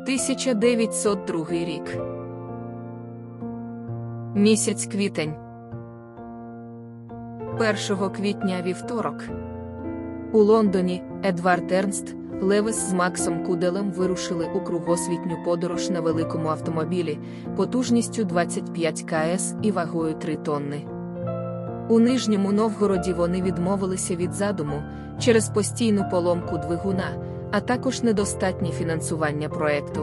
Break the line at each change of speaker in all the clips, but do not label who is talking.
1902 рік. Місяць квітень. 1 квітня вівторок. У Лондоні Едвард Ернст Левіс з Максом Куделем вирушили у кругосвітню подорож на великому автомобілі, потужністю 25 кс і вагою 3 тонни. У Нижньому Новгороді вони відмовилися від задуму через постійну поломку двигуна, а також недостатнє фінансування проекту.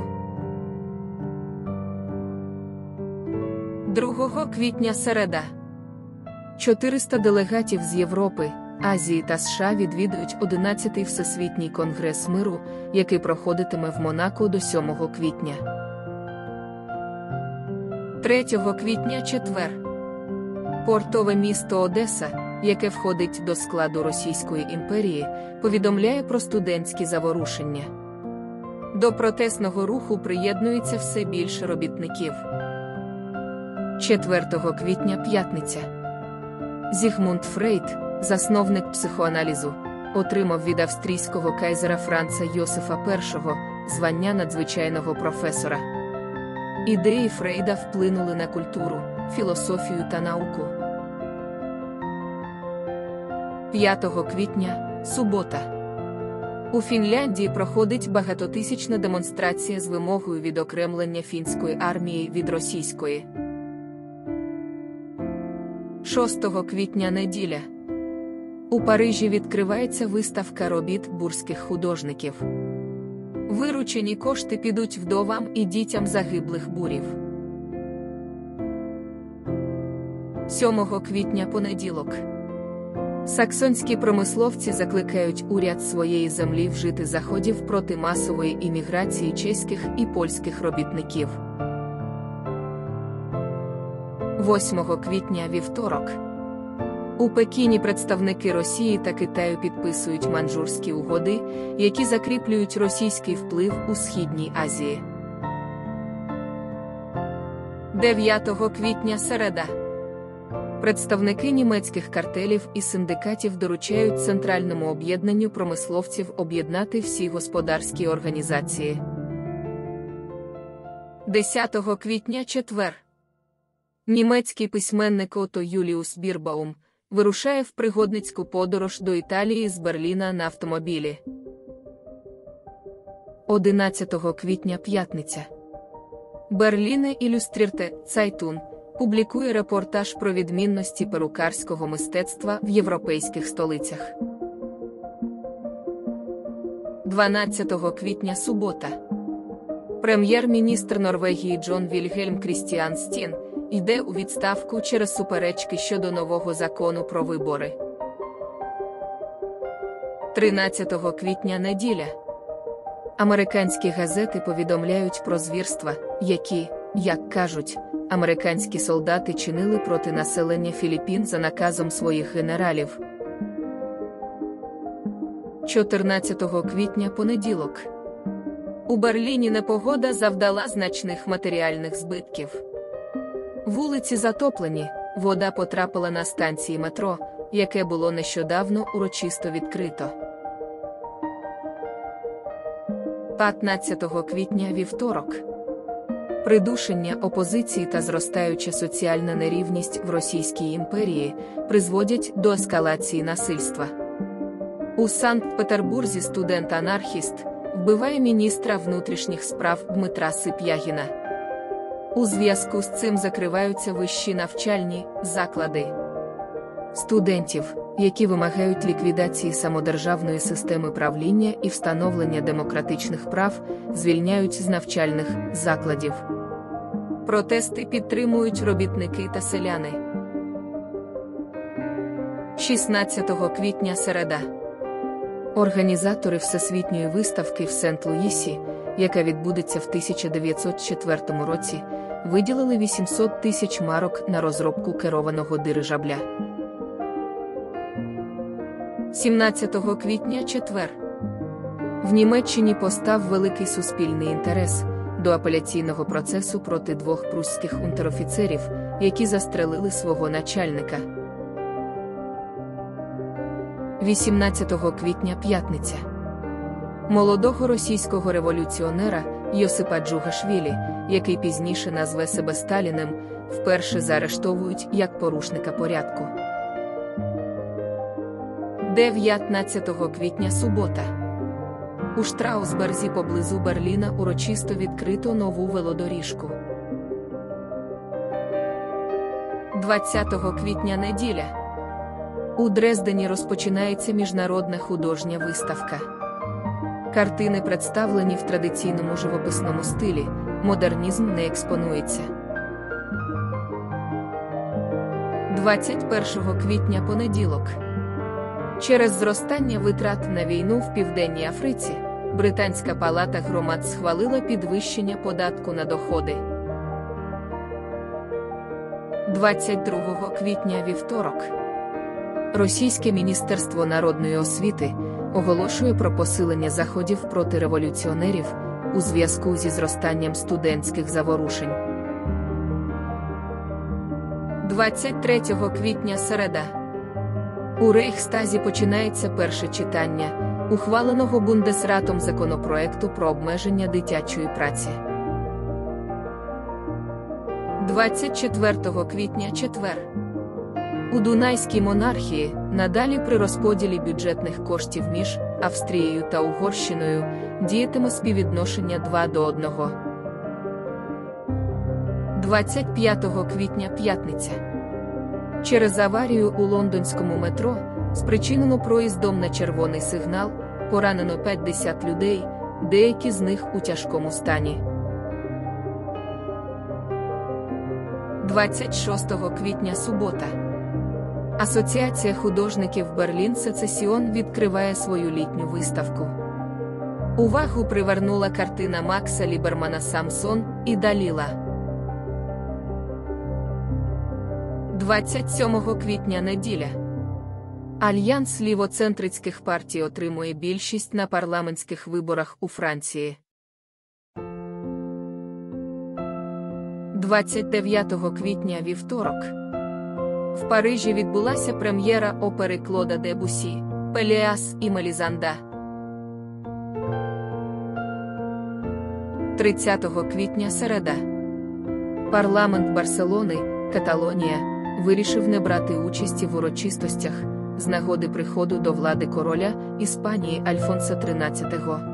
2 квітня середа. 400 делегатів з Європи, Азії та США відвідують 11-й Всесвітній конгрес миру, який проходитиме в Монако до 7 квітня. 3 квітня четвер. Портове місто Одеса, яке входить до складу Російської імперії, повідомляє про студентські заворушення. До протестного руху приєднується все більше робітників. 4 квітня п'ятниця. Зігмунд Фрейд, засновник психоаналізу, отримав від австрійського кайзера Франца Йосифа І звання надзвичайного професора. Ідеї Фрейда вплинули на культуру, філософію та науку. 5 квітня – субота. У Фінляндії проходить багатотисячна демонстрація з вимогою відокремлення фінської армії від російської. 6 квітня неділя. У Парижі відкривається виставка робіт бурських художників. Виручені кошти підуть вдовам і дітям загиблих бурів. 7 квітня понеділок. Саксонські промисловці закликають уряд своєї землі вжити заходів проти масової імміграції чеських і польських робітників. 8 квітня вівторок. У Пекіні представники Росії та Китаю підписують Маньчжурські угоди, які закріплюють російський вплив у Східній Азії. 9 квітня середа. Представники німецьких картелів і синдикатів доручають Центральному об'єднанню промисловців об'єднати всі господарські організації. 10 квітня четвер. Німецький письменник Отто Юліус Бірбаум вирушає в пригодницьку подорож до Італії з Берліна на автомобілі. 11 квітня п'ятниця. Берліне Ілюстрірте Цайтун публікує репортаж про відмінності перукарського мистецтва в європейських столицях. 12 квітня субота. Прем'єр-міністр Норвегії Джон Вільгельм Крістіан Стін йде у відставку через суперечки щодо нового закону про вибори. 13 квітня неділя. Американські газети повідомляють про звірства, які, як кажуть, американські солдати чинили проти населення Філіппін за наказом своїх генералів. 14 квітня понеділок. У Берліні непогода завдала значних матеріальних збитків. Вулиці затоплені, вода потрапила на станції метро, яке було нещодавно урочисто відкрито. 15 квітня вівторок. Придушення опозиції та зростаюча соціальна нерівність в Російській імперії призводять до ескалації насильства. У Санкт-Петербурзі студент-анархіст вбиває міністра внутрішніх справ Дмитра Сип'ягіна. У зв'язку з цим закриваються вищі навчальні заклади. Студентів, які вимагають ліквідації самодержавної системи правління і встановлення демократичних прав, звільняють з навчальних закладів. Протести підтримують робітники та селяни. 16 квітня середа. Організатори Всесвітньої виставки в Сент-Луїсі, яка відбудеться в 1904 році, виділили 800 тисяч марок на розробку керованого дирижабля. 17 квітня четвер. В Німеччині постав великий суспільний інтерес до апеляційного процесу проти 2 прусських унтерофіцерів, які застрелили свого начальника. 18 квітня п'ятниця. Молодого російського революціонера, Йосипа Джугашвілі, який пізніше назве себе Сталіним, вперше заарештовують як порушника порядку. 19 квітня субота. У Штраусберзі поблизу Берліна урочисто відкрито нову велодоріжку. 20 квітня неділя. У Дрездені розпочинається міжнародна художня виставка. Картини представлені в традиційному живописному стилі, модернізм не експонується. 21 квітня понеділок. Через зростання витрат на війну в Південній Африці, Британська палата громад схвалила підвищення податку на доходи. 22 квітня вівторок. Російське Міністерство народної освіти оголошує про посилення заходів проти революціонерів у зв'язку зі зростанням студентських заворушень. 23 квітня середа. У Рейхстазі починається перше читання ухваленого Бундесратом законопроекту про обмеження дитячої праці. 24 квітня четвер. У Дунайській монархії надалі при розподілі бюджетних коштів між Австрією та Угорщиною діятиме співвідношення 2:1. 25 квітня п'ятниця. Через аварію у лондонському метро, спричинену проїздом на червоний сигнал, поранено 50 людей, деякі з них у тяжкому стані. 26 квітня субота. Асоціація художників Берлін Сецесіон відкриває свою літню виставку. Увагу привернула картина Макса Лібермана «Самсон» і Даліла. 27 квітня неділя. Альянс лівоцентрицьких партій отримує більшість на парламентських виборах у Франції. 29 квітня вівторок. В Парижі відбулася прем'єра опери Клода Дебусі «Пелеас і Мелізанда». 30 квітня середа. Парламент Барселони, Каталонія, вирішив не брати участі в урочистостях з нагоди приходу до влади короля Іспанії Альфонса XIII.